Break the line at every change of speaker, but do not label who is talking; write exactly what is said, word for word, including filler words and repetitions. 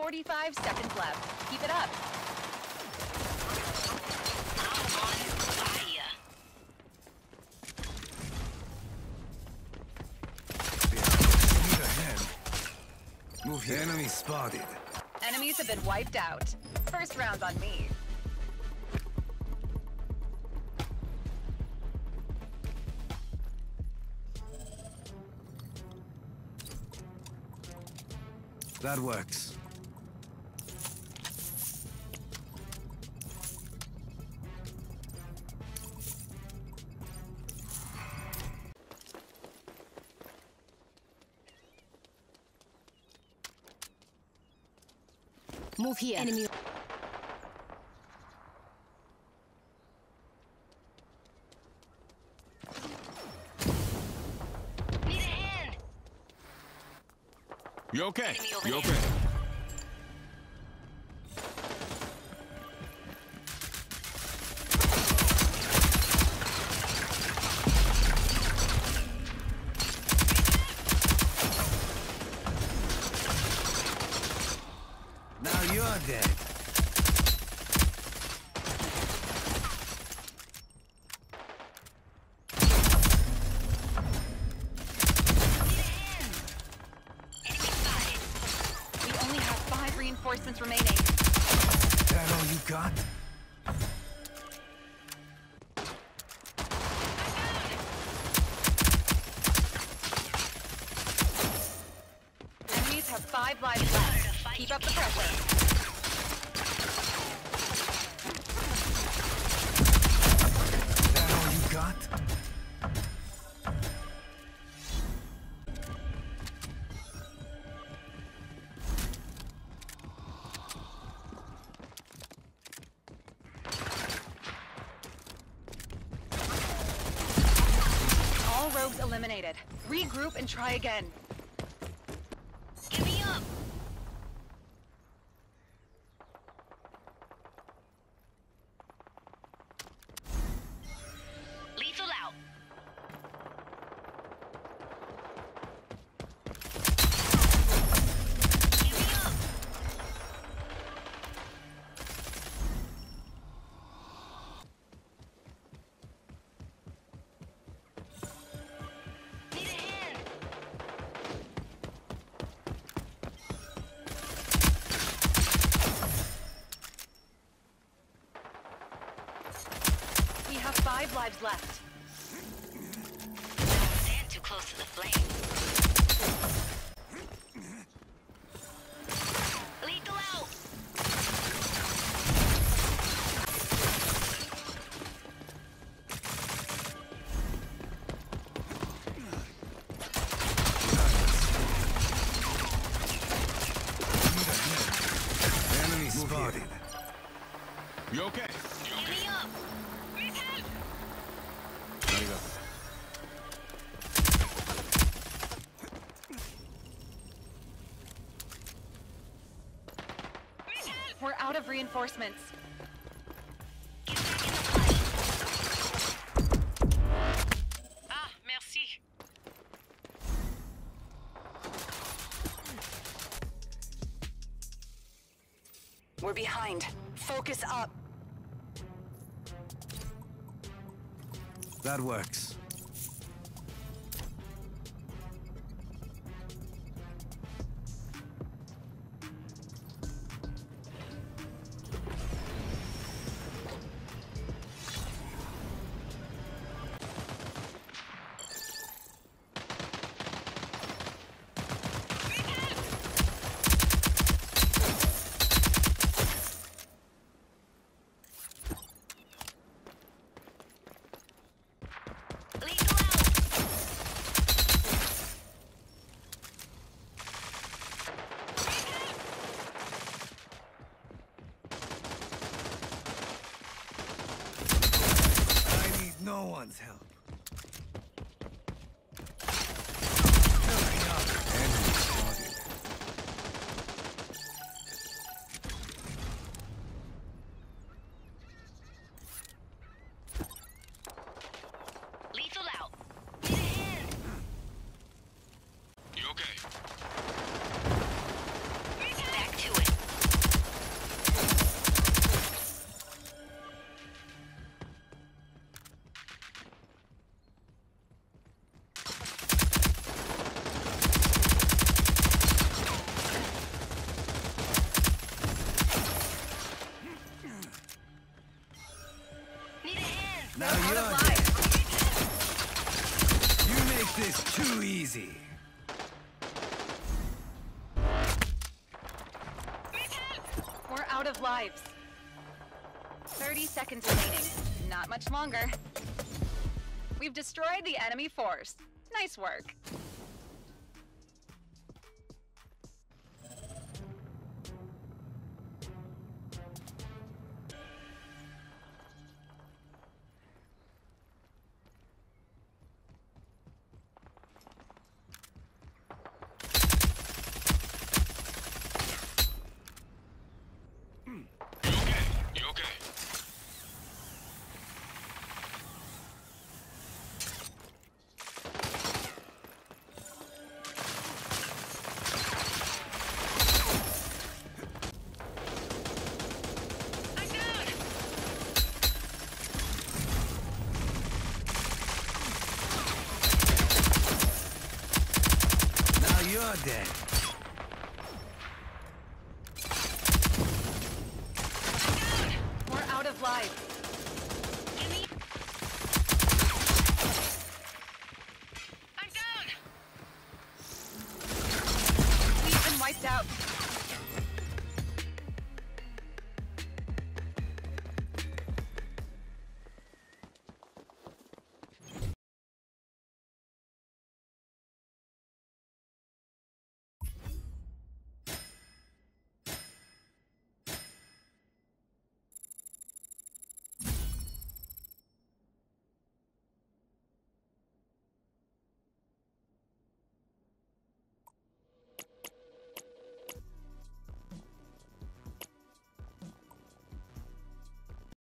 forty-five seconds left. Keep it up.
I'm on fire.
Need a hand. Move here. Enemy spotted.
Enemies have been wiped out. First round on me.
That works.
Move here. Enemy.
Need a hand.
You okay?
Enemy over
You
there.
okay?
Now you're dead.
We only have five reinforcements remaining.
That all you got?
Enemies have five lives left. Keep up the pressure.
That all you got?
All rogues eliminated. Regroup and try again.
Get me up. Lethal out. Get me up. Need a hand.
We have five lives left.
Don't stand too close to the flame. Lethal out.
Need a hand. Enemy spotted.
You okay?
Get me up.
We're out of reinforcements.
Get back in the fight. Ah, merci.
We're behind. Focus up.
That works.
Lethal out.
I need no one's help. Hurry up. Enemy spotted.
Lethal out. Need a hand.
You okay?
Back to it.
out of lives. thirty seconds remaining. Not much longer. We've destroyed the enemy force. Nice work.
You okay?
I'm down.
Now you're dead.
We're out of lives.